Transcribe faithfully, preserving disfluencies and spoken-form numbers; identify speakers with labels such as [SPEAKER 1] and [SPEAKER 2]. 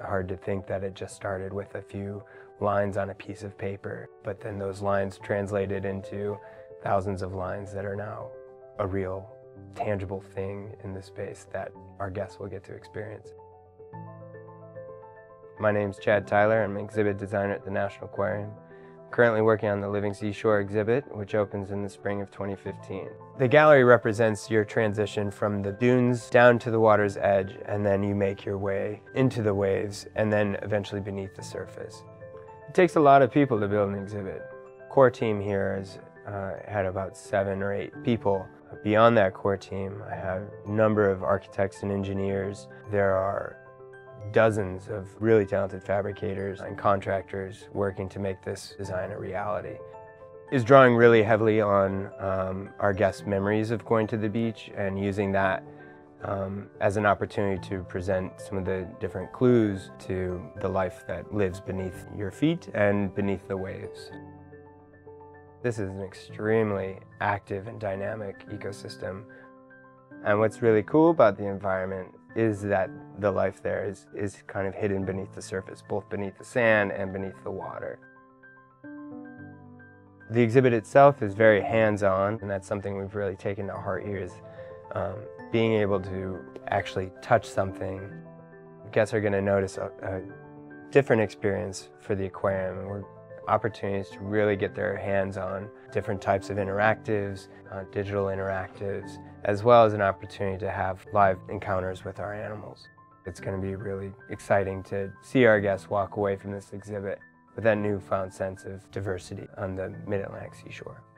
[SPEAKER 1] hard to think that it just started with a few lines on a piece of paper, but then those lines translated into thousands of lines that are now a real, tangible thing in the space that our guests will get to experience. My name's Chad Tyler. I'm an exhibit designer at the National Aquarium. I'm currently working on the Living Seashore exhibit, which opens in the spring of twenty fifteen. The gallery represents your transition from the dunes down to the water's edge, and then you make your way into the waves, and then eventually beneath the surface. It takes a lot of people to build an exhibit. Core team here has uh, had about seven or eight people. Beyond that core team, I have a number of architects and engineers. There are dozens of really talented fabricators and contractors working to make this design a reality. Is drawing really heavily on um, our guests' memories of going to the beach and using that um, as an opportunity to present some of the different clues to the life that lives beneath your feet and beneath the waves. This is an extremely active and dynamic ecosystem. And what's really cool about the environment is that the life there is, is kind of hidden beneath the surface, both beneath the sand and beneath the water. The exhibit itself is very hands-on, and that's something we've really taken to heart here, is um, being able to actually touch something. Guests are going to notice a, a different experience for the aquarium, and we're opportunities to really get their hands on different types of interactives, uh, digital interactives, as well as an opportunity to have live encounters with our animals. It's going to be really exciting to see our guests walk away from this exhibit with that newfound sense of diversity on the Mid-Atlantic seashore.